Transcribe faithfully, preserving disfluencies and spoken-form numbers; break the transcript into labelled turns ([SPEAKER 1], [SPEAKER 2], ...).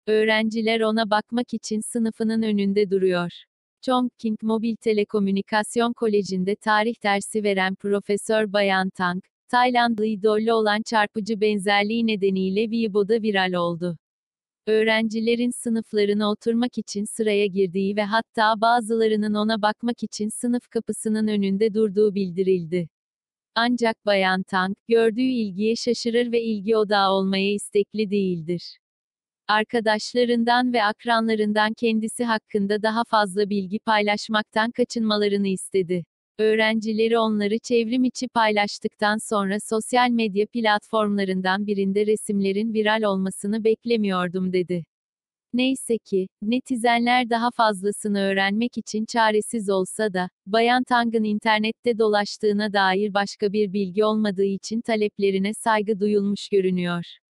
[SPEAKER 1] Öğrenciler ona bakmak için sınıfının önünde duruyor. Chongqing Mobil Telekomünikasyon Koleji'nde tarih dersi veren Profesör Bayan Tang, Taylandlı idolle olan çarpıcı benzerliği nedeniyle Weibo'da viral oldu. Öğrencilerin sınıflarına oturmak için sıraya girdiği ve hatta bazılarının ona bakmak için sınıf kapısının önünde durduğu bildirildi. Ancak Bayan Tang, gördüğü ilgiye şaşırır ve ilgi odağı olmaya istekli değildir. Arkadaşlarından ve akranlarından kendisi hakkında daha fazla bilgi paylaşmaktan kaçınmalarını istedi. Öğrencileri onları çevrim içi paylaştıktan sonra sosyal medya platformlarından birinde resimlerin viral olmasını beklemiyordum dedi. Neyse ki, netizenler daha fazlasını öğrenmek için çaresiz olsa da, Bayan Tang'ın internette dolaştığına dair başka bir bilgi olmadığı için taleplerine saygı duyulmuş görünüyor.